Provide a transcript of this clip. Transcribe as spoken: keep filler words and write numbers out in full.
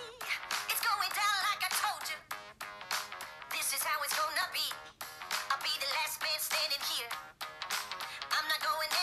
It's going down like I told you. This is how it's gonna be. I'll be the last man standing here. I'm not going